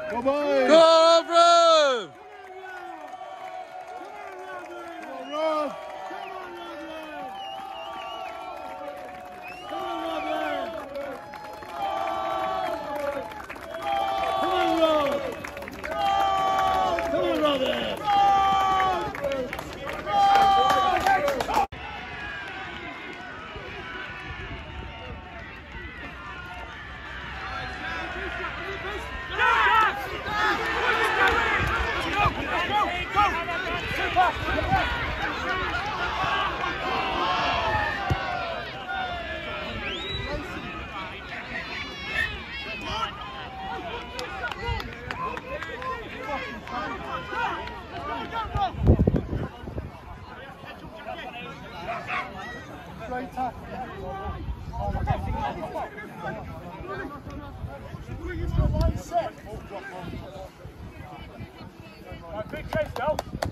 Come on! Go, bro! Come on, Rob! Great tackle. Right, big chase now.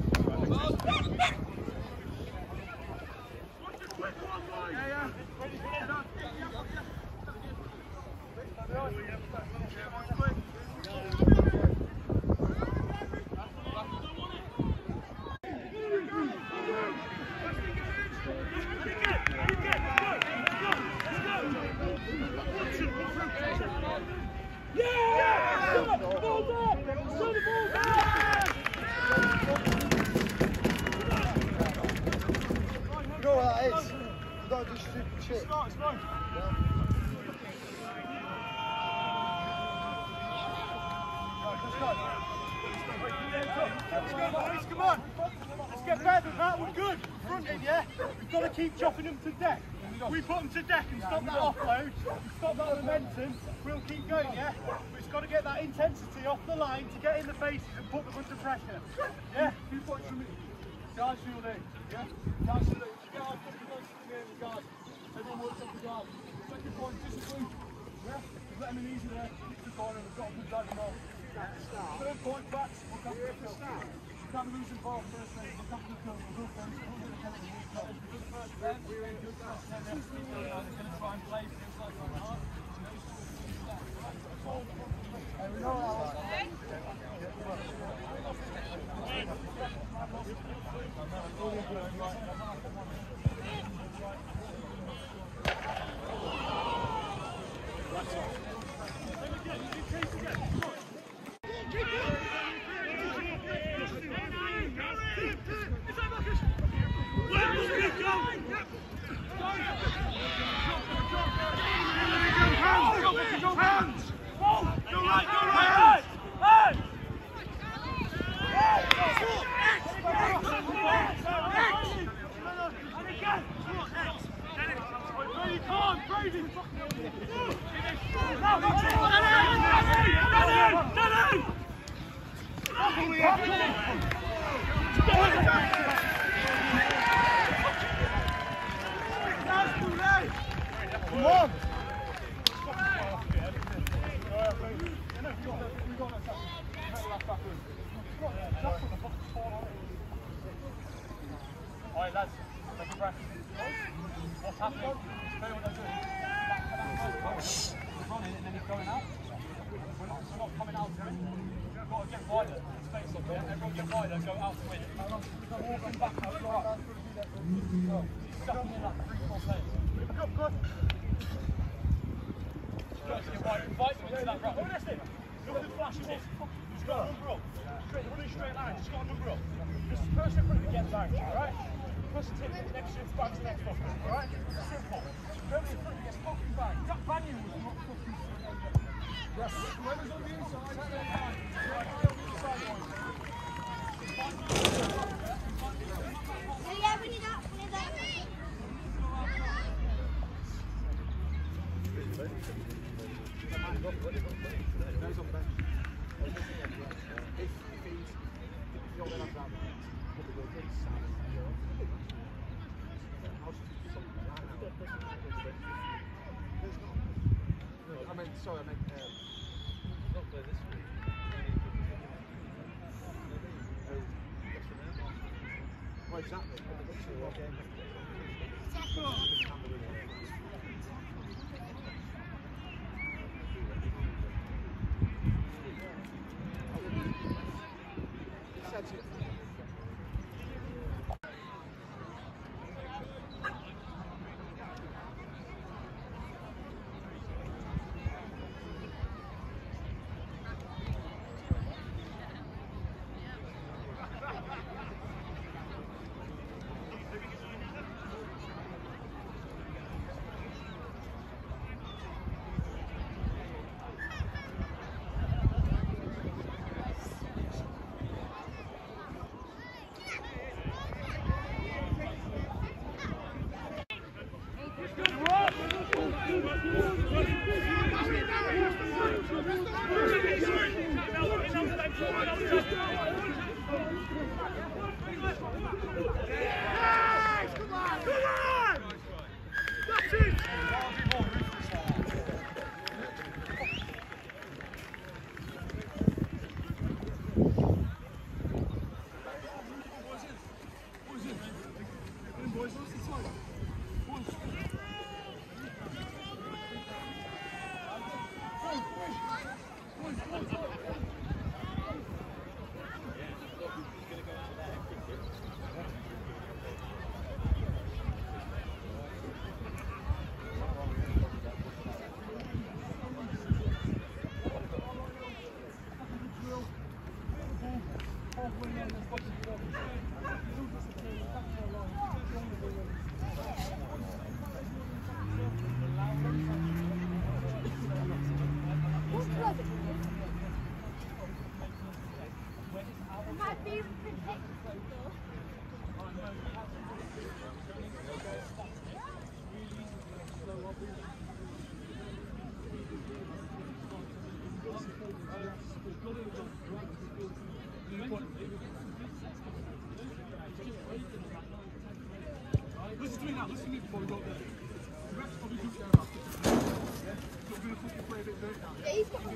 Shit. It's not. Yeah. Right, come on. Let's get better than that. We're good. Fronting, yeah? We've got to keep chopping them to deck. We put them to deck and stop that offload, stop that momentum. We'll keep going, yeah? But it's got to get that intensity off the line to get in the faces and put them under pressure. Yeah? 2 points from me. Guys, feel in. Yeah? Guys, feel in. Guys, guys. Everyone works up the guard. Second point, discipline. Yeah? Let them in easy there. Hit the corner, we've got a good dive off. Third point, backs. Look after the kill. You can't lose the ball first, mate. Look after the kill. We'll go first. Good first then. We're in good first then. They're going to try and play things like that. There we go. Come on! Alright lads, take a breath. What's happening? Tell you what they're doing. We're running and then he's going out. We're not coming out to it. We've got to get wider. Space up here. Everyone get wider, go out to win. Walking back out, go out. Stuffing in like 3-4 players. Good. Invite them into that run. Look at the flash of this. Just got a number up. Running straight line, just got a number up. Just the person in front of you gets banged, alright? First tip, next shift, back to the next fucker, alright? Simple. Whoever's in front of you gets fucking banged. That banging was not fucking yes. Whoever's on the inside, take their time. Right, eye on the inside one. Yeah, we need that. Sorry, I meant not play this week. Well, exactly. Listen to me now, listen to me before we go there. The refs probably do care about it. Yeah? So we're going to fucking play a bit dirty now. Yeah, he's got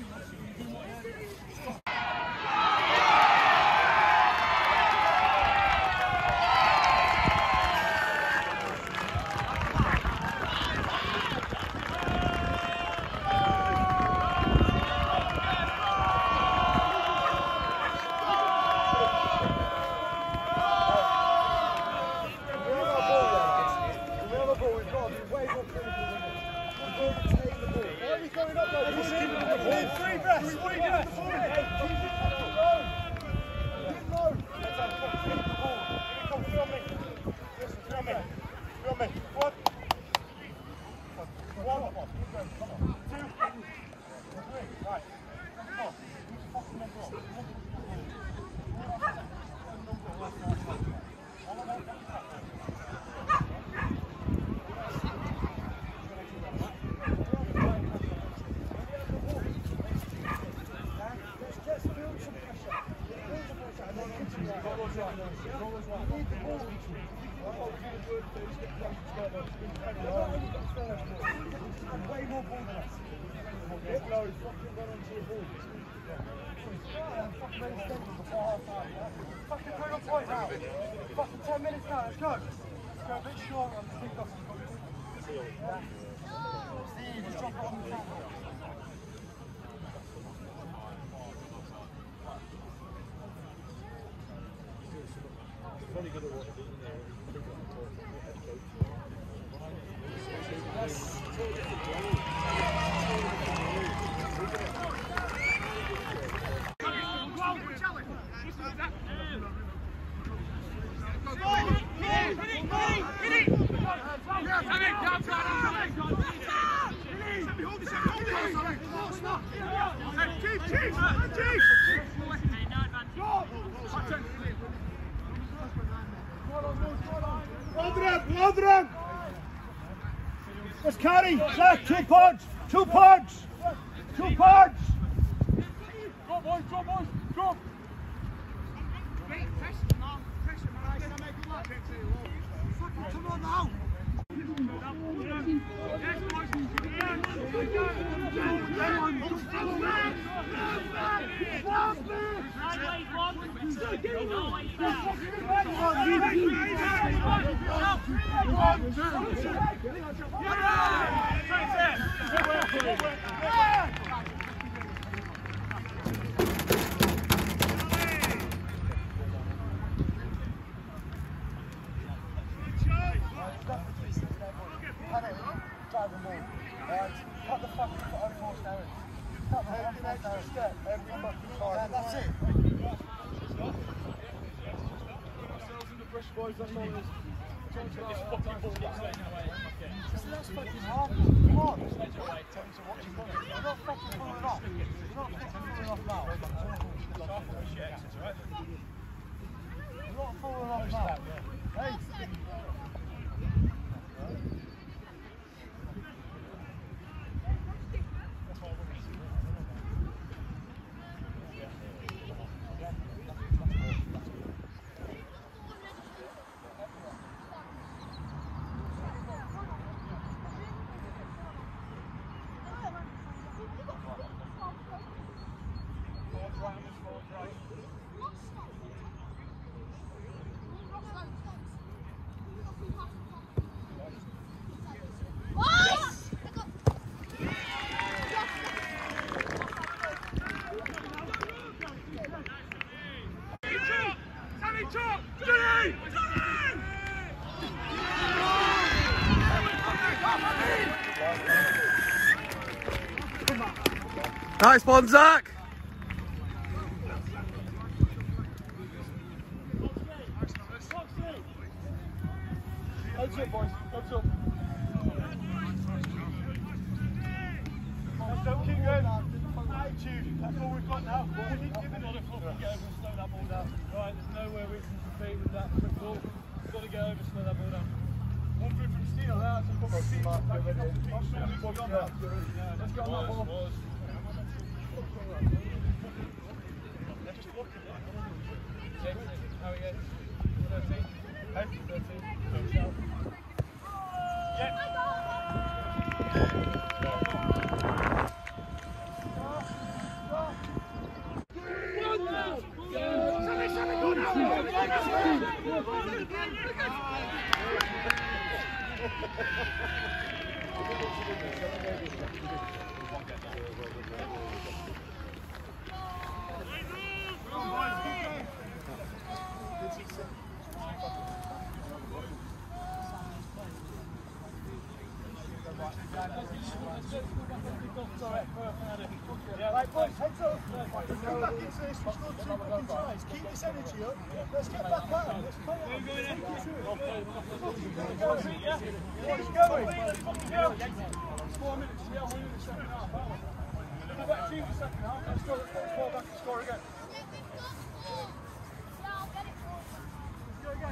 Fucking 10 minutes now, let's go. Let's go a bit short on the kick-off. Steve, just drop it on the front. Very good at what he's doing there. Let's carry, Zach, 2 pods, 2 pods, 2 pods. Drop, boys, drop, boys, drop. Come on now. Cut the fucking foot unforced errors. Cut the fucking extra step every fucking time. That's it. Ourselves in the pressure, boys, that's all it is. This fucking ball gets taken away. That's fucking hard. Come on. Tell him to watch his body. You're not fucking pulling off. You're not fucking pulling off now. You're not pulling off now. Hey. Nice one, Zach. That's it, boys. That's up. Don't keep going. attitude. That's all we've got now. We'll keep giving Got it. to fucking get over and slow that ball down. Right, there's nowhere we can compete with that quick ball. We've got to get over and slow that ball down. One through from Steele now. It's a couple of feet. Let's go on that ball. Just look at that. How he gets 13. 13. Yeah. Right, boys, heads up. Come back into this. We've scored 2 fucking tries. Keep this energy up. Let's get back at them. Let's play it. Keep going. 4 minutes. Yeah, we're in the second half, aren't we? We've got a team in the second half. Let's go. Let's fall back and score again. Go again.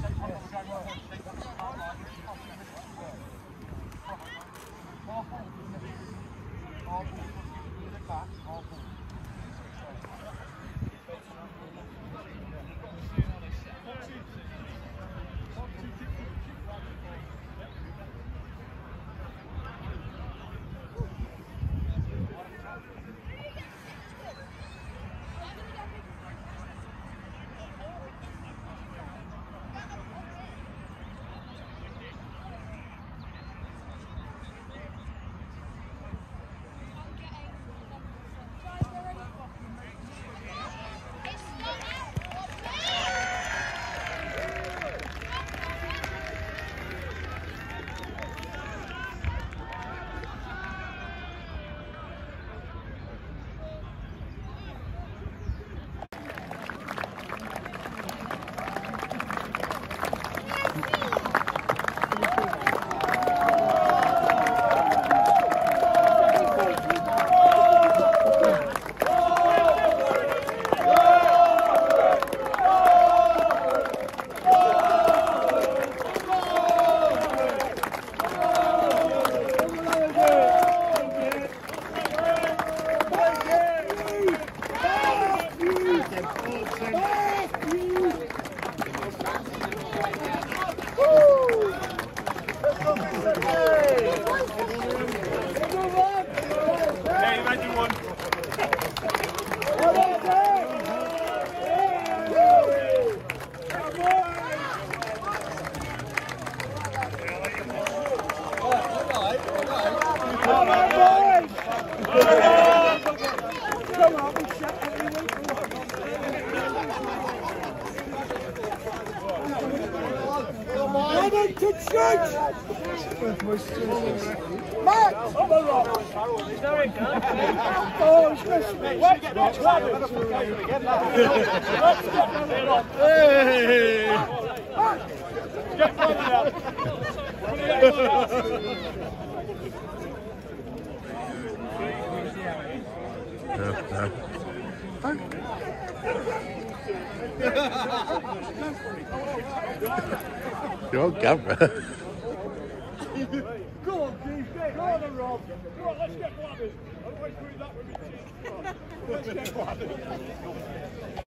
You're on camera. Go on, Keith. Go on, Rob. Go on, let's get blabbers. Otherwise, doing that with me. Let's get blabbers.